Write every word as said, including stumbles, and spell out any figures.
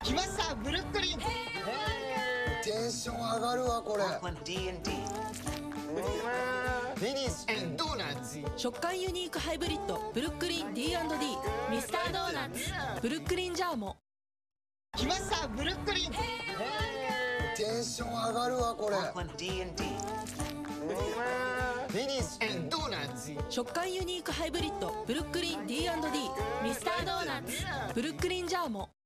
来ましたブルックリン。 テンション上がるわこれ。 ディーアンドディーフィニッシュ and ドーナツ。 食感ユニークハイブリッドブルックリン ディーアンドディー ミスタードーナツブルックリンジャーモ。 来ましたブルックリン。 テンション上がるわこれ。 ディーアンドディーフィニッシュ and ドーナツ。 食感ユニークハイブリッドブルックリン ディーアンドディー ミスタードーナツブルックリンジャーモ。